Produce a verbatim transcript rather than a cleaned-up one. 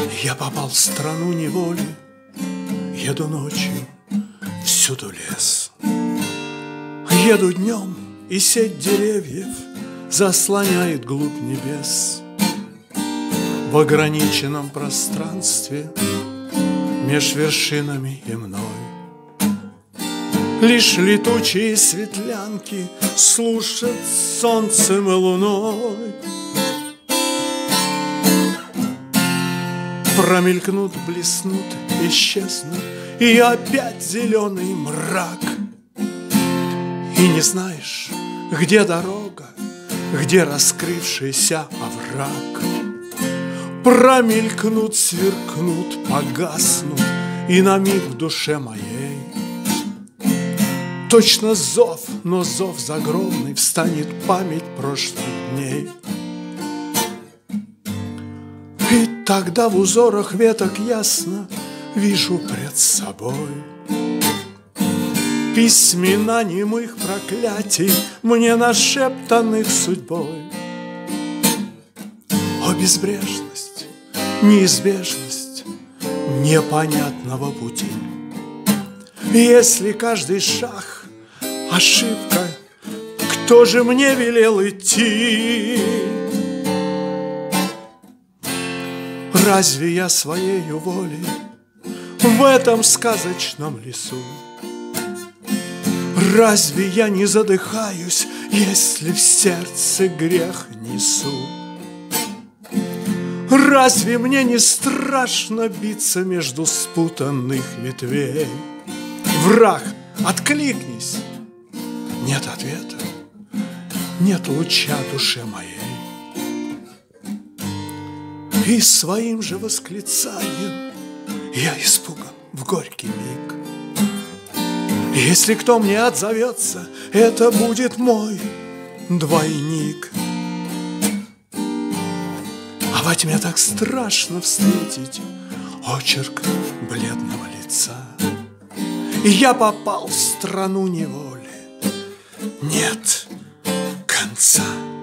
Я попал в страну неволи, еду ночью, всюду лес. Еду днем, и сеть деревьев заслоняет глубь небес. В ограниченном пространстве меж вершинами и мной лишь летучие светлянки слушат солнцем и луной. Промелькнут, блеснут, исчезнут, и опять зеленый мрак. И не знаешь, где дорога, где раскрывшийся овраг. Промелькнут, сверкнут, погаснут, и на миг в душе моей точно зов, но зов загробный, встанет память прошлых дней. И тогда в узорах веток ясно вижу пред собой письмена немых проклятий, мне нашептанных судьбой. О, безбрежность, неизбежность непонятного пути! Если каждый шаг ошибка, кто же мне велел идти? Разве я своею волей в этом сказочном лесу? Разве я не задыхаюсь, если в сердце грех несу? Разве мне не страшно биться между спутанных ветвей? Враг, откликнись! Нет ответа, нет луча душе моей. И своим же восклицанием я испуган в горький миг. Если кто мне отзовется, это будет мой двойник. А во тьме так страшно встретить очерк бледного лица. И я попал в страну неволи, нет конца.